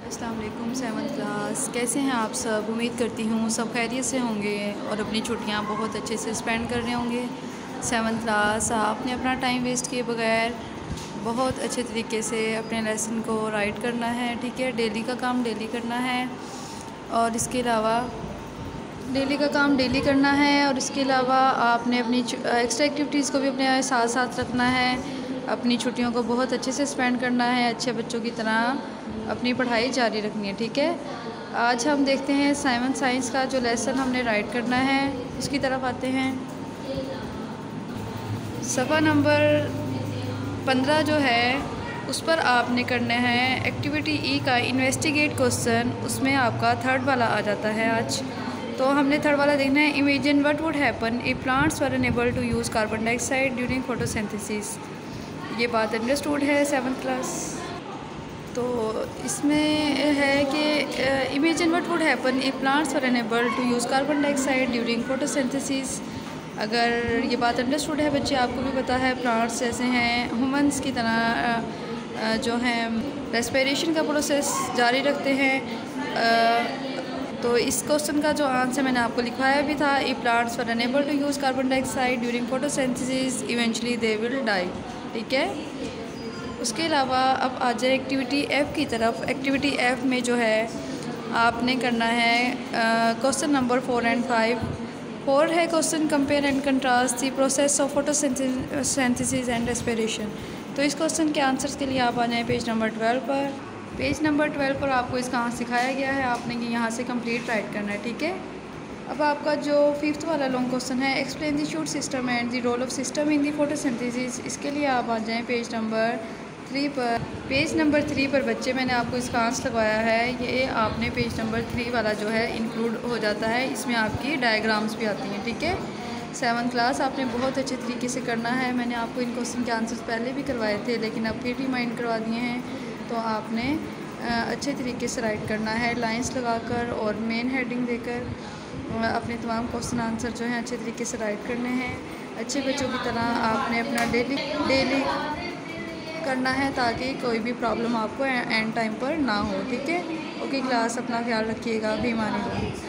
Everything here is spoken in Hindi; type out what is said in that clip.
अस्सलाम वालेकुम। 7th क्लास, कैसे हैं आप सब? उम्मीद करती हूँ सब खैरियत से होंगे और अपनी छुट्टियाँ बहुत अच्छे से स्पेंड कर रहे होंगे। 7th क्लास, आपने अपना टाइम वेस्ट किए बगैर बहुत अच्छे तरीके से अपने लेसन को राइट करना है, ठीक है। डेली का काम डेली करना है और इसके अलावा इसके अलावा आपने अपनी एक्स्ट्रा एक्टिविटीज़ को भी अपने साथ साथ रखना है। अपनी छुट्टियों को बहुत अच्छे से स्पेंड करना है, अच्छे बच्चों की तरह अपनी पढ़ाई जारी रखनी है, ठीक है। आज हम देखते हैं साइमन साइंस का जो लेसन हमने राइट करना है, उसकी तरफ आते हैं। सफ़ा नंबर 15 जो है उस पर आपने करना है एक्टिविटी ई का इन्वेस्टिगेट क्वेश्चन। उसमें आपका थर्ड वाला आ जाता है आज। तो हमने थर्ड वाला देखना है, imagine what would happen if plants were unable to use carbon dioxide during photosynthesis. ये बात अंडरस्टूड है 7th क्लास। तो इसमें है कि imagine what would happen if plants were unable to use carbon dioxide during photosynthesis. अगर ये बात अंडरस्टूड है बच्चे, आपको भी पता है प्लांट्स जैसे हैं ह्यूमंस की तरह जो हैं रेस्पिरेशन का प्रोसेस जारी रखते हैं। तो इस क्वेश्चन का जो आंसर मैंने आपको लिखवाया भी था, if plants were unable to use carbon dioxide during photosynthesis eventually they will die, ठीक है। उसके अलावा अब आ जाए एक्टिविटी एफ़ की तरफ। एक्टिविटी एफ़ में जो है आपने करना है क्वेश्चन नंबर 4 और 5। 4 है question compare and contrast the process of photosynthesis and respiration. तो इस क्वेश्चन के आंसर्स के लिए आप आ जाएँ पेज नंबर 12 पर। पेज नंबर 12 पर आपको इसका आंसर सिखाया गया है, आपने यहाँ से कंप्लीट राइट करना है, ठीक है। अब आपका जो 5th वाला लॉन्ग क्वेश्चन है, explain the shoot system and the role of system in the photosynthesis. इसके लिए आप आ जाएँ पेज नंबर 3 पर। पेज नंबर 3 पर बच्चे मैंने आपको इसका आंसर लगवाया है, ये आपने पेज नंबर 3 वाला जो है इंक्लूड हो जाता है। इसमें आपकी डायग्राम्स भी आती हैं, ठीक है। 7th क्लास आपने बहुत अच्छे तरीके से करना है। मैंने आपको इन क्वेश्चन के आंसर्स पहले भी करवाए थे, लेकिन अब फिर रिमाइंड करवा दिए हैं। तो आपने अच्छे तरीके से राइट करना है, लाइंस लगाकर और मेन हेडिंग देकर अपने तमाम क्वेश्चन आंसर जो हैं अच्छे तरीके से राइट करने हैं। अच्छे बच्चों की तरह आपने अपना डेली करना है ताकि कोई भी प्रॉब्लम आपको एंड टाइम पर ना हो, ठीक है। ओके क्लास, अपना ख्याल रखिएगा। बेईमानी।